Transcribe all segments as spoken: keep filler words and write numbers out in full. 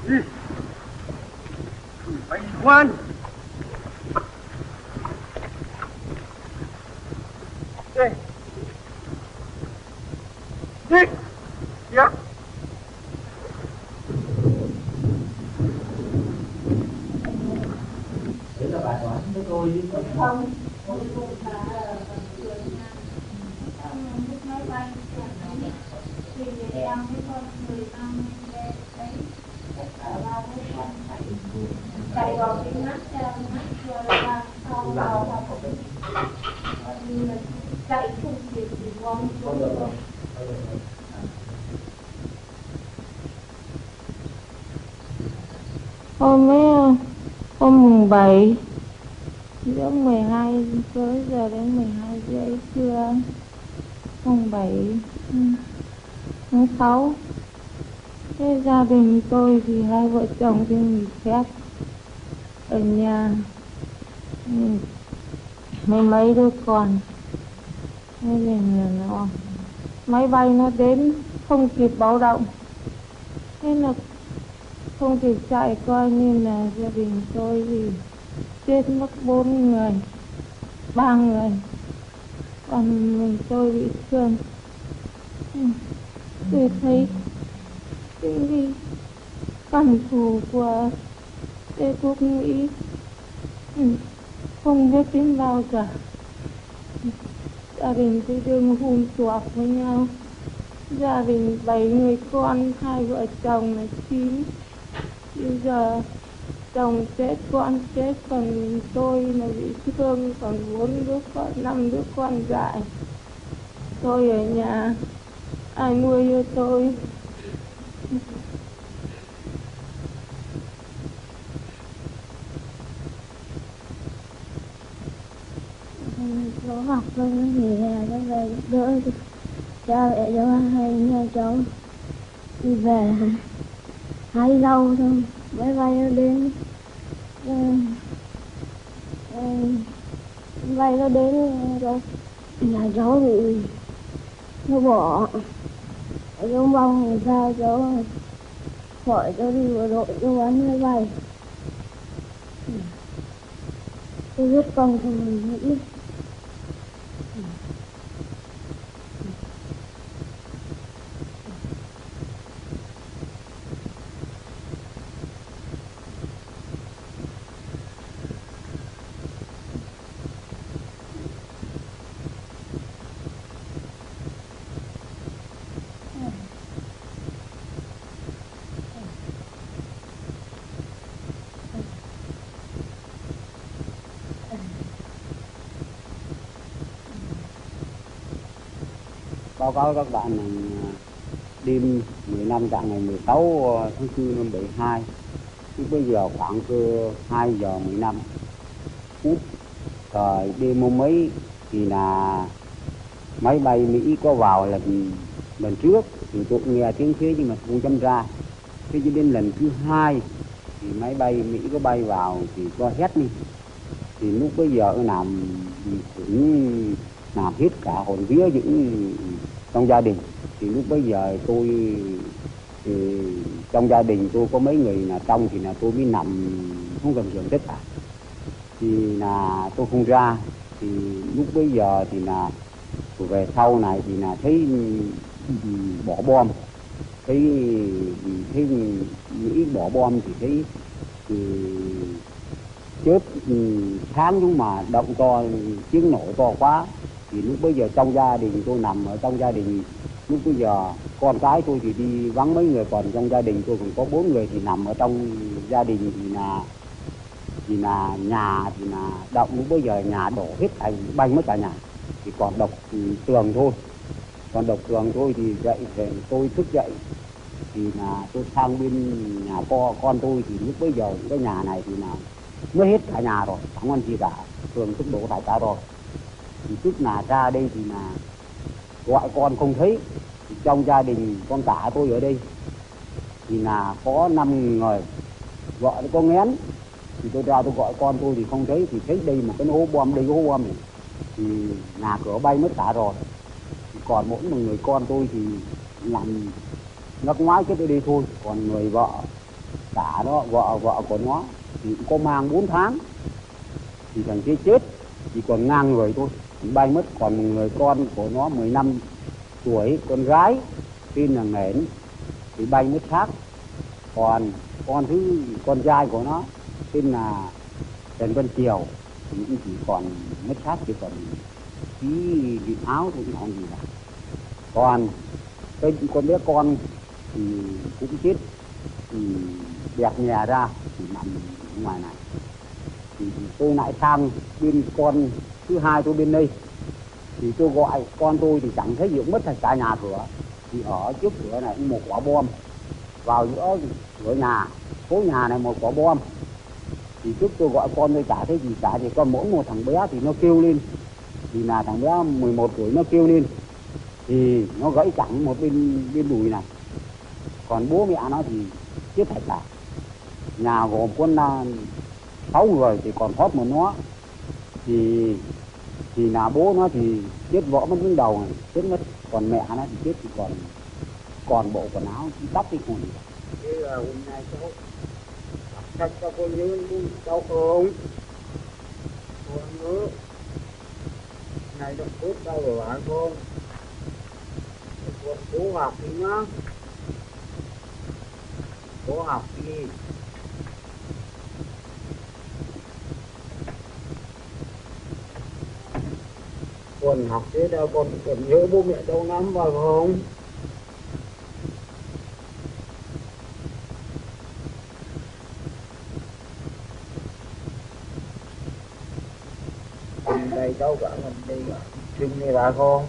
Phải ngoan. Đi. Đi. Dạ. Đấy là bài toán với tôi đi. Không, tôi cũng là người nhà. Trong lúc máy bay thì người em với con người năm đấy tất cả ba bố con chạy chạy vào cái mắt mắt rồi là sau vào vào cái như là chạy không kịp thì vong xuống rồi. Hôm ấy, hôm mùng bảy giữa mười hai tới giờ đến mười hai rưỡi trưa mùng bảy tháng sáu. Thế gia đình tôi thì hai vợ chồng thì nghỉ phép ở nhà mấy mấy đứa con. Thế nên là nó máy bay nó đến không kịp báo động, thế là không kịp chạy, coi như là gia đình tôi thì chết mất bốn người, ba người, còn mình tôi bị thương. Tôi thấy cái căm thù của Tây Quốc Mỹ không biết đến bao giờ. Gia đình tôi đương hùm chuộc với nhau, gia đình bảy người con, hai vợ chồng là chín. Bây giờ chồng chết, con chết, còn tôi là bị thương, còn bốn đứa con, năm đứa con dại. Tôi ở nhà, ai nuôi cho tôi? Cháu học tôi nghỉ hè cho về đỡ cha mẹ cháu hay nhà cháu đi về hai lâu thôi máy bay nó đến máy bay nó đến rồi nhà cháu bị nó bỏ cháu mong làm sao cháu khỏi cháu đi bộ đội cháu bắn máy bay. Tôi biết con của mình nghĩ báo cáo các bạn là đêm mười lăm dạng ngày mười sáu tháng tư năm bảy hai, lúc bây giờ khoảng cơ hai giờ mười lăm phút thời đêm hôm ấy thì là máy bay Mỹ có vào lần lần trước thì tôi nghe tiếng thế nhưng mà không dám ra. Thế cho đến lần thứ hai thì máy bay Mỹ có bay vào thì có hét đi, thì lúc bây giờ làm cũng làm hết cả hồn vía những trong gia đình. Thì lúc bây giờ tôi thì trong gia đình tôi có mấy người là trong thì là tôi mới nằm không gần giường tất cả, thì là tôi không ra. Thì lúc bây giờ thì là về sau này thì là thấy bỏ bom, thấy thấy Mỹ bỏ bom thì thấy thì chớp sáng nhưng mà động to, tiếng nổ to quá. Thì lúc bây giờ trong gia đình tôi nằm ở trong gia đình, lúc bây giờ con cái tôi thì đi vắng mấy người, còn trong gia đình tôi còn có bốn người thì nằm ở trong gia đình thì là thì là nhà thì là động. Lúc bây giờ nhà đổ hết thành banh mất cả nhà, thì còn độc tường thôi, còn độc tường thôi. Thì dậy thì tôi thức dậy thì là tôi sang bên nhà co con tôi, thì lúc bây giờ cái nhà này thì là mới hết cả nhà rồi, chẳng còn gì cả, tường thức đổ tại cả rồi. Thì tức là ra đây thì là gọi con không thấy. Thì trong gia đình con cả tôi ở đây thì là có năm người, gọi nó có ngén. Thì tôi ra tôi gọi con tôi thì không thấy, thì thấy đây một cái hố bom, đây cái hố bom này thì nhà cửa bay mất cả rồi. Thì còn mỗi một người con tôi thì làm ngắc ngoái chết ở đây thôi, còn người vợ cả đó vợ vợ của nó thì cũng có mang bốn tháng thì thằng kia chết, chỉ còn ngang người thôi, bay mất. Còn người con của nó mười lăm tuổi, con gái tên là Nghển thì bay mất xác. Còn con thứ con trai của nó tên là Trần Văn Triều thì cũng chỉ còn mất xác, chỉ còn tí vịt áo thôi, không gì cả. Còn cái con bé con thì cũng chết, thì đẹp nhà ra thì nằm ngoài này. Thì tôi lại sang bên con thứ hai tôi bên đây, thì tôi gọi con tôi thì chẳng thấy gì, cũng mất cả nhà cửa. Thì ở trước cửa này một quả bom, vào giữa cửa nhà, phố nhà này một quả bom. Thì trước tôi gọi con tôi chả thấy gì cả, thì con mỗi một thằng bé thì nó kêu lên, thì là thằng bé mười một tuổi nó kêu lên thì nó gãy chẳng một bên bên đùi này. Còn bố mẹ nó thì chết hết cả. Nhà gồm con sáu người thì còn thoát một nó, thì thì là bố nó thì chết vỡ mất cái đầu này, chết mất. Còn mẹ nó thì chết thì còn còn bộ quần áo tóc thì còn. Thế là hôm nay cháu chắc cho con nhớ cháu không? Con nhớ này trong phút đâu rồi bạn không? Con cố học đi nhá, cố học đi. Con học thế đâu, con còn nhớ bố mẹ đâu lắm vào không? Đây cháu cả mình đi xin đi bà con.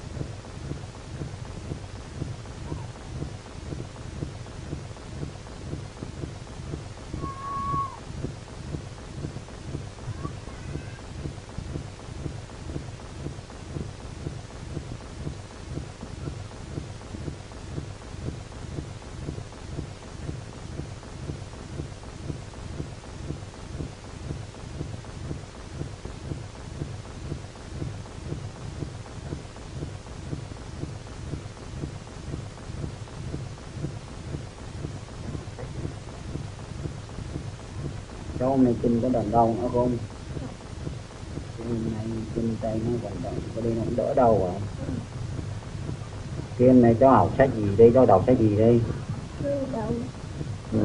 Cháu hôm nay chân có đòn đau nữa không? Hôm nay chân tay nó còn đòn, có đây nó cũng đỡ đau rồi. Cái hôm nay cháu học sách gì đây, cháu đọc sách gì đây? Ừ.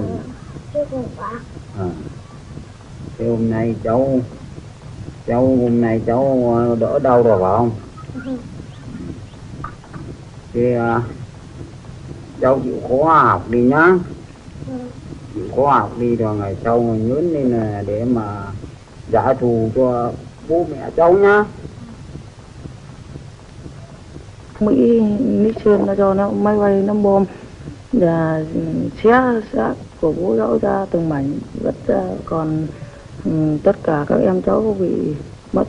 À. Cái hôm nay cháu cháu hôm nay cháu đỡ đau rồi phải không? Cái uh, cháu chịu khó học đi nhá. Chịu khó học đi rồi ngày sau mà nhớ lên là để mà trả thù cho bố mẹ cháu nhá. Mỹ Nixon nó cho nó máy bay nó bom và xé xác của bố cháu ra từng mảnh vứt ra, còn um, tất cả các em cháu bị mất.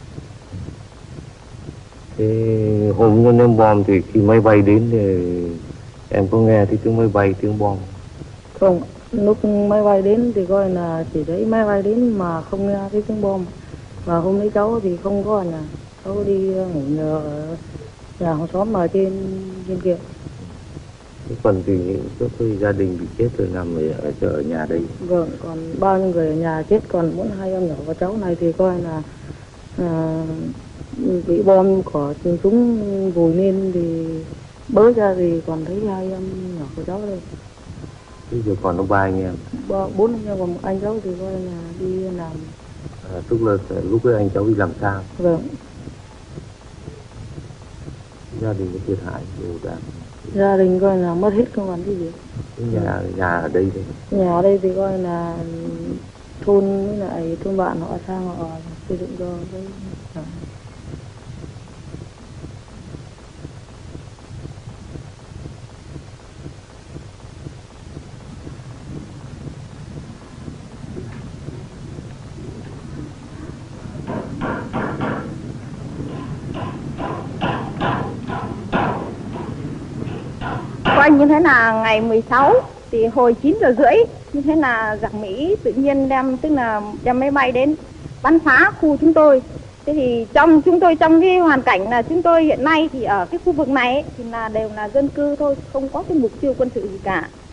Thế hôm nhân em bom thì khi máy bay đến thì em có nghe thấy tiếng máy bay, tiếng bom? Không, lúc máy bay đến thì coi là chỉ thấy máy bay đến mà không nghe thấy tiếng bom. Và hôm đấy cháu thì không có ở nhà, cháu đi ngủ nhờ ở nhà hàng xóm ở trên trên kia. Thế còn thì những các gia đình bị chết rồi nằm ở, ở, ở nhà đây? Vâng, còn bao nhiêu người ở nhà chết, còn mỗi hai em nhỏ và cháu này thì coi là à, bị bom của súng vùi lên thì bớ ra thì còn thấy hai em nhỏ của cháu đây. Bây giờ còn có ba anh em? Ba, bốn anh em, còn một anh cháu thì coi là đi làm. À, tức là lúc ấy anh cháu đi làm sao? Vâng. Gia đình có thiệt hại đồ đạc? Gia đình coi là mất hết không còn cái gì. Nhà nhà ở đây đây? Nhà ở đây thì coi là thôn với lại thôn bạn họ sang họ xây dựng cho cái. Coi như thế là ngày mười sáu thì hồi chín giờ rưỡi như thế là giặc Mỹ tự nhiên đem, tức là đem máy bay đến bắn phá khu chúng tôi. Thế thì trong chúng tôi trong cái hoàn cảnh là chúng tôi hiện nay thì ở cái khu vực này ấy, thì là đều là dân cư thôi, không có cái mục tiêu quân sự gì cả.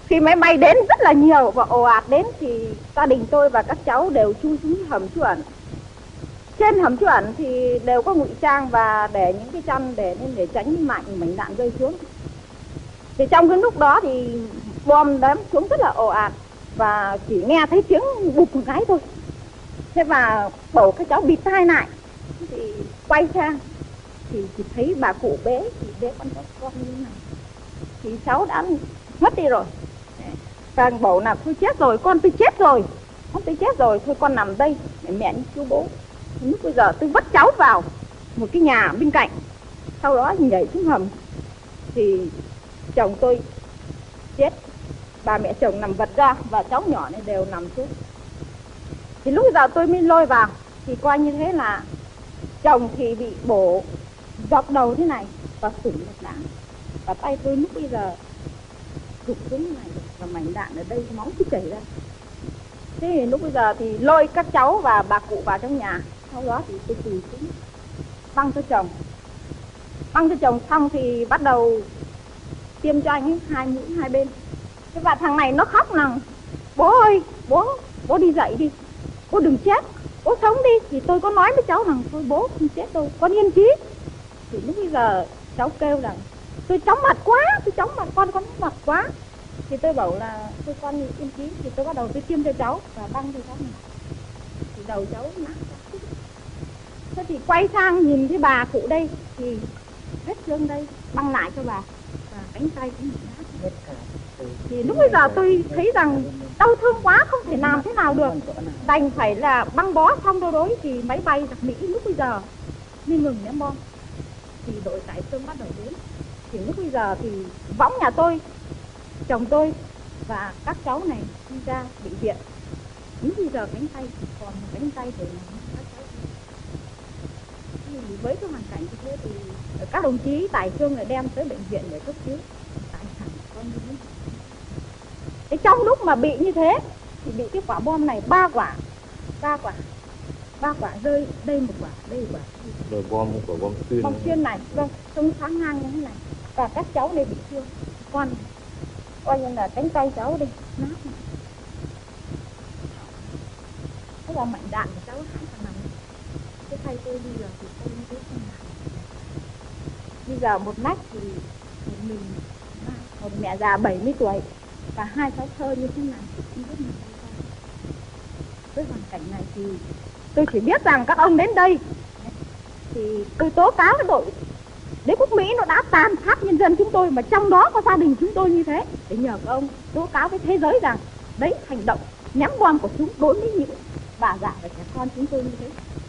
Khi máy bay đến rất là nhiều và ồ ạt đến thì gia đình tôi và các cháu đều chui xuống hầm trú ẩn. Trên hầm trú ẩn thì đều có ngụy trang và để những cái chăn để nên để tránh mạnh mảnh đạn rơi xuống. Thì trong cái lúc đó thì bom đếm xuống rất là ồ ạt và chỉ nghe thấy tiếng bụp một cái thôi. Thế và bảo các cháu bịt tai lại thì quay sang thì chỉ thấy bà cụ bế thì bế con con như thế này thì cháu đã mất đi rồi. Và bảo là tôi chết rồi, con tôi chết rồi, con tôi chết rồi, thôi con nằm đây để mẹ đi cứu bố. Lúc bây giờ tôi vất cháu vào một cái nhà bên cạnh, sau đó nhảy xuống hầm thì chồng tôi chết, bà mẹ chồng nằm vật ra và cháu nhỏ này đều nằm xuống. Thì lúc bây giờ tôi mới lôi vào thì coi như thế là chồng thì bị bổ dọc đầu thế này và sủng một đạn, và tay tôi lúc bây giờ rụt xuống như này và mảnh đạn ở đây máu cứ chảy ra. Thế thì lúc bây giờ thì lôi các cháu và bà cụ vào trong nhà, sau đó thì tôi tùy xuống băng cho chồng, băng cho chồng xong thì bắt đầu tiêm cho anh ấy hai mũi hai bên. Thế và thằng này nó khóc rằng bố ơi, bố bố đi dậy đi, bố đừng chết, bố sống đi. Thì tôi có nói với cháu rằng thôi bố không chết đâu, con yên chí. Thì lúc bây giờ cháu kêu rằng tôi chóng mặt quá, tôi chóng mặt, con con mặt quá. Thì tôi bảo là tôi con yên chí. Thì tôi bắt đầu tôi tiêm cho cháu và băng cho cháu này. Thì đầu cháu nát. Thế thì quay sang nhìn cái bà cụ đây thì vết thương đây băng lại cho bà và cánh tay cũng bị nát. Thì lúc bây giờ tôi thấy rằng đau thương quá, không thể làm thế nào được, đành phải là băng bó xong đâu đối thì máy bay giặc Mỹ lúc bây giờ mới ngừng ném bom. Thì đội tải xương bắt đầu đến. Thì lúc bây giờ thì võng nhà tôi, chồng tôi và các cháu này đi ra bệnh viện. Lúc bây giờ cánh tay chỉ còn một cánh tay để làm các cháu. Thì với cái hoàn cảnh như thế thì các đồng chí tải xương lại đem tới bệnh viện để cấp cứu. Tại thẳng con như thế. Thế trong lúc mà bị như thế thì bị cái quả bom này ba quả, ba quả, ba quả rơi, đây một quả, đây một quả. Rồi bom quả bom xuyên. Bom xuyên này, vâng, trông sáng ngang như thế này. Và các cháu đây bị thương, con coi như là cánh tay cháu đây nát này. Thế là mảnh đạn của cháu hãy còn nằm. Cái thay tôi đi rồi thì tôi mới không làm. Bây giờ một nách thì một mình, một mẹ già bảy mươi tuổi và hai cháu thơ như thế này thì không biết làm sao. Với hoàn cảnh này thì tôi chỉ biết rằng các ông đến đây thì tôi tố cáo cái đội đế quốc Mỹ nó đã tàn sát nhân dân chúng tôi, mà trong đó có gia đình chúng tôi như thế, để nhờ các ông tố cáo với thế giới rằng đấy hành động ném bom của chúng đối với những bà già và trẻ con chúng tôi như thế.